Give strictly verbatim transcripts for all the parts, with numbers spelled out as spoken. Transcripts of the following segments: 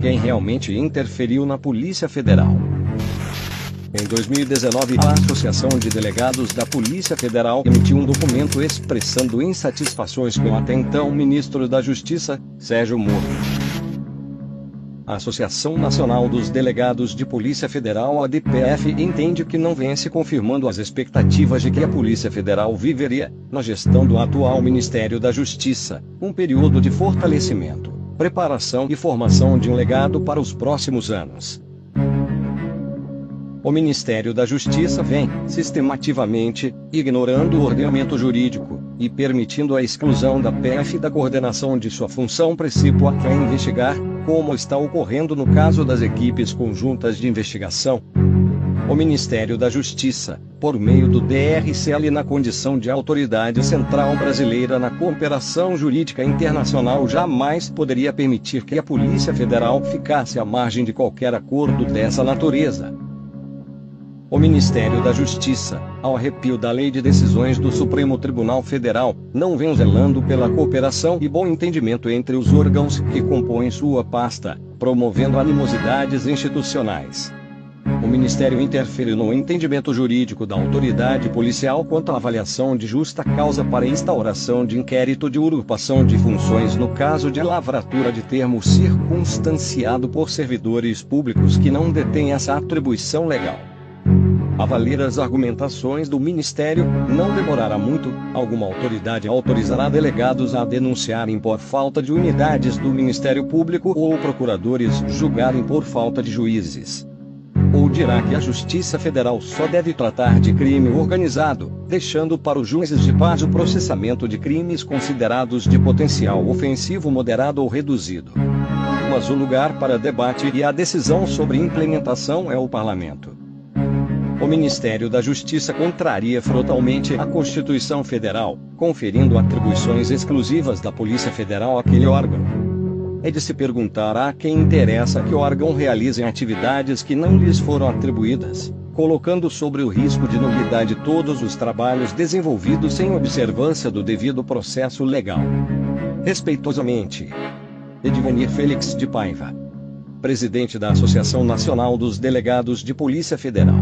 quem realmente interferiu na Polícia Federal. Em dois mil e dezenove, a Associação de Delegados da Polícia Federal emitiu um documento expressando insatisfações com o até então ministro da Justiça, Sérgio Moro. A Associação Nacional dos Delegados de Polícia Federal, A D P F, entende que não vem se confirmando as expectativas de que a Polícia Federal viveria, na gestão do atual Ministério da Justiça, um período de fortalecimento, preparação e formação de um legado para os próximos anos. O Ministério da Justiça vem, sistematicamente, ignorando o ordenamento jurídico e permitindo a exclusão da P F da coordenação de sua função principal, que é investigar, como está ocorrendo no caso das equipes conjuntas de investigação. O Ministério da Justiça, por meio do D R C L na condição de autoridade central brasileira na cooperação jurídica internacional, jamais poderia permitir que a Polícia Federal ficasse à margem de qualquer acordo dessa natureza. O Ministério da Justiça, ao arrepio da lei de decisões do Supremo Tribunal Federal, não vem zelando pela cooperação e bom entendimento entre os órgãos que compõem sua pasta, promovendo animosidades institucionais. O Ministério interfere no entendimento jurídico da autoridade policial quanto à avaliação de justa causa para instauração de inquérito de usurpação de funções no caso de lavratura de termo circunstanciado por servidores públicos que não detêm essa atribuição legal. A valer as argumentações do Ministério, não demorará muito, alguma autoridade autorizará delegados a denunciarem por falta de unidades do Ministério Público ou procuradores julgarem por falta de juízes. Ou dirá que a Justiça Federal só deve tratar de crime organizado, deixando para os juízes de paz o processamento de crimes considerados de potencial ofensivo moderado ou reduzido. Mas o lugar para debate e a decisão sobre implementação é o Parlamento. O Ministério da Justiça contraria frontalmente a Constituição Federal, conferindo atribuições exclusivas da Polícia Federal àquele órgão. É de se perguntar a quem interessa que o órgão realize atividades que não lhes foram atribuídas, colocando sobre o risco de nulidade todos os trabalhos desenvolvidos sem observância do devido processo legal. Respeitosamente, Edvanir Félix de Paiva, presidente da Associação Nacional dos Delegados de Polícia Federal.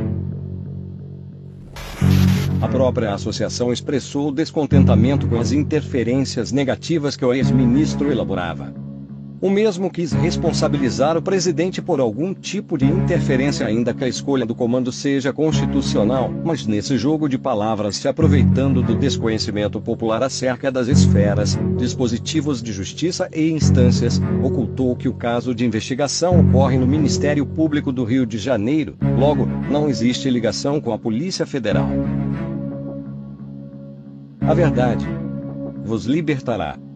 A própria associação expressou descontentamento com as interferências negativas que o ex-ministro elaborava. O mesmo quis responsabilizar o presidente por algum tipo de interferência, ainda que a escolha do comando seja constitucional, mas nesse jogo de palavras, se aproveitando do desconhecimento popular acerca das esferas, dispositivos de justiça e instâncias, ocultou que o caso de investigação ocorre no Ministério Público do Rio de Janeiro, logo, não existe ligação com a Polícia Federal. A verdade vos libertará.